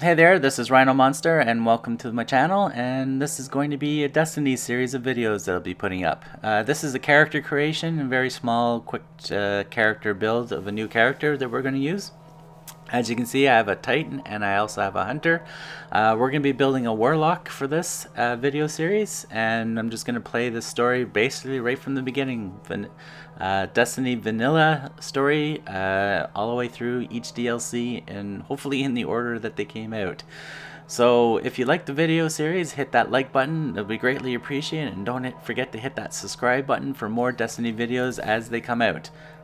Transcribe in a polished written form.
Hey there, this is Rhino Monster and welcome to my channel, and this is going to be a Destiny series of videos that I'll be putting up. This is a character creation, a very small, quick character build of a new character that we're going to use. As you can see, I have a Titan and I also have a Hunter. We're going to be building a Warlock for this video series, and I'm just going to play this story basically right from the beginning. Destiny vanilla story all the way through each DLC, and hopefully in the order that they came out. So if you like the video series, hit that like button, it'll be greatly appreciated, and don't forget to hit that subscribe button for more Destiny videos as they come out.